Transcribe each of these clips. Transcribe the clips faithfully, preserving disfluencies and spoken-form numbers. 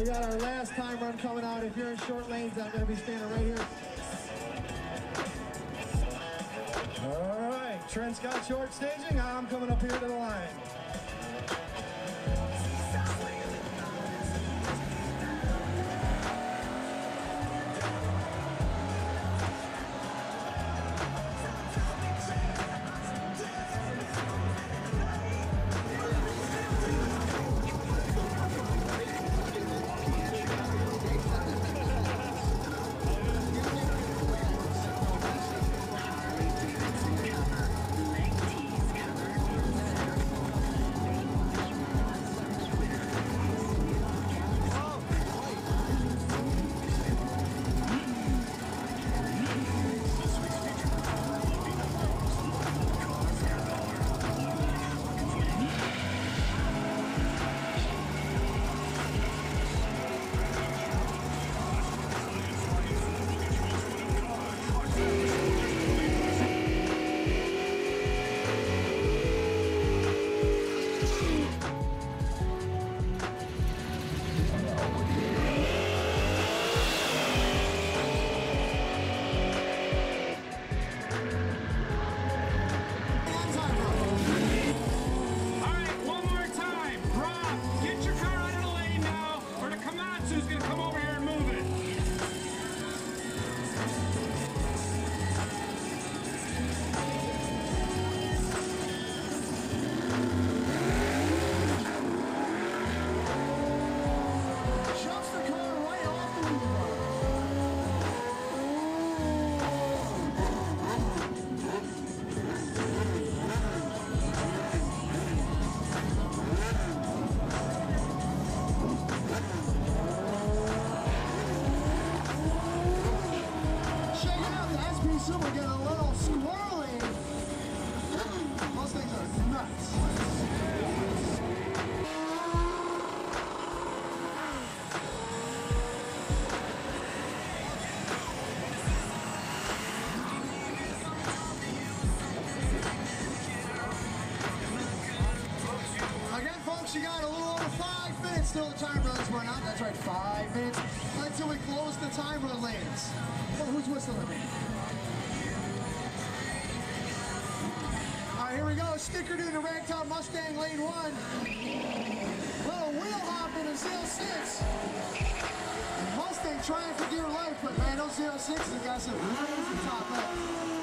We got our last time run coming out. If you're in short lanes, I'm going to be standing right here. All right, Trent's got short staging. I'm coming up here to the line. You got a little over five minutes till the time runs run out. That's right, five minutes until we close the time run lanes. Well, who's whistling at me? All right, here we go. Stickered in the Ragtop Mustang lane one. Little wheel hop in a zero six. Mustang trying for dear life, but man, those zero sixes have got some crazy top left.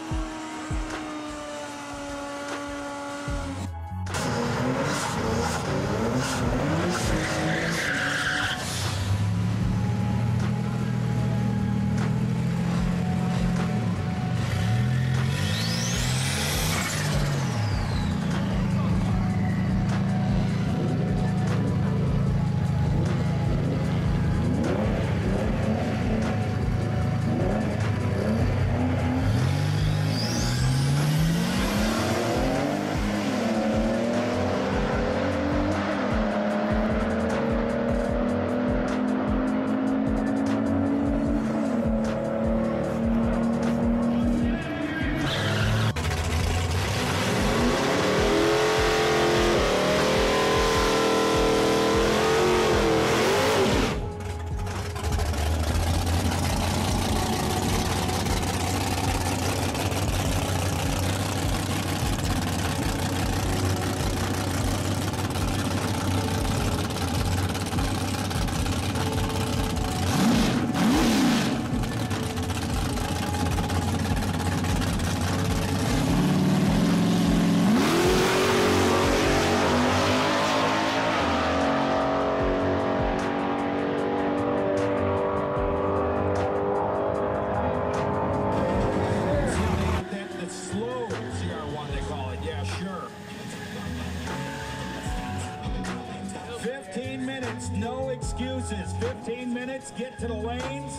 No excuses. fifteen minutes, get to the lanes.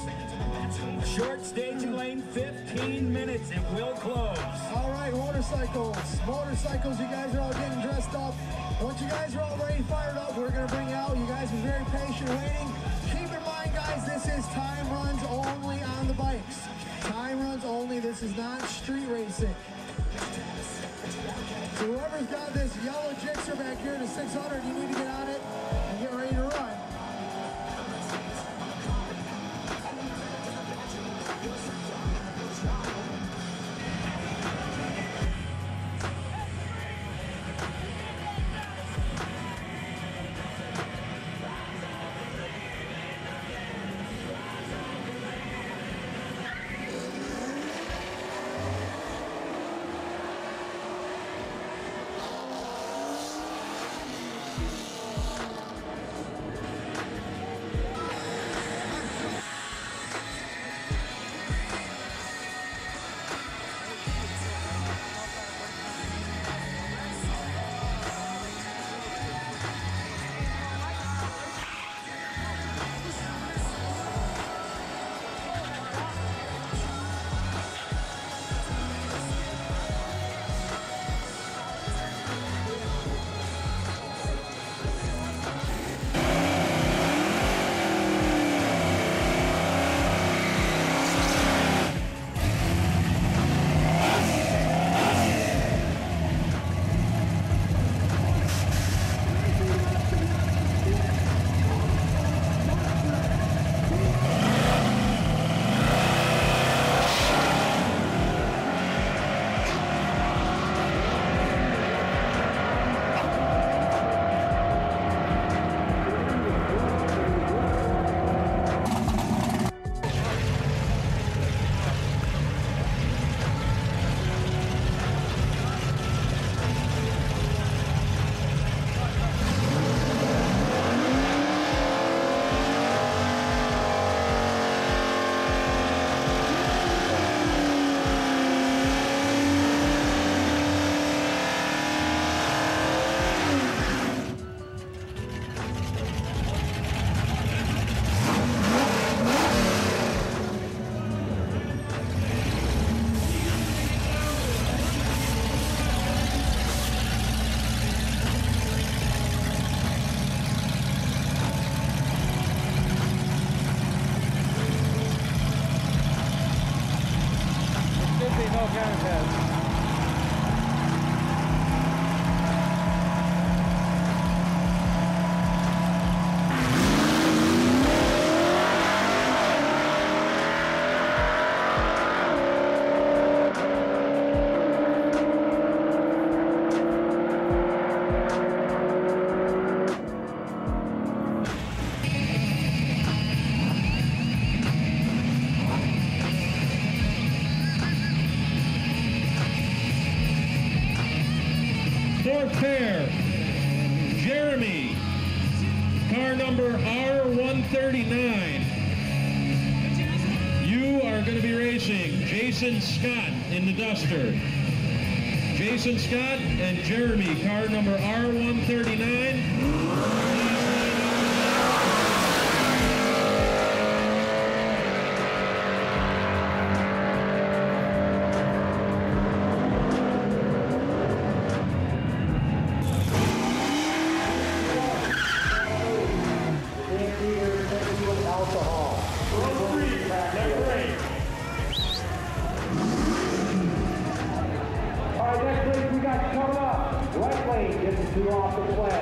Short staging lane, fifteen minutes, and we'll close. All right, motorcycles. Motorcycles, you guys are all getting dressed up. Once you guys are all ready, fired up, we're going to bring you out. You guys are very patient waiting. Keep in mind, guys, this is time runs only on the bikes. Time runs only. This is not street racing. So whoever's got this yellow Gixxer back here, the six hundred, you need to get on it and get ready to run. all contests. Fourth pair, Jeremy, car number R one thirty-nine. You are going to be racing Jason Scott in the Duster. Jason Scott and Jeremy, car number R one thirty-nine. All right, next race we got coming up. Right lane gets two off the flag.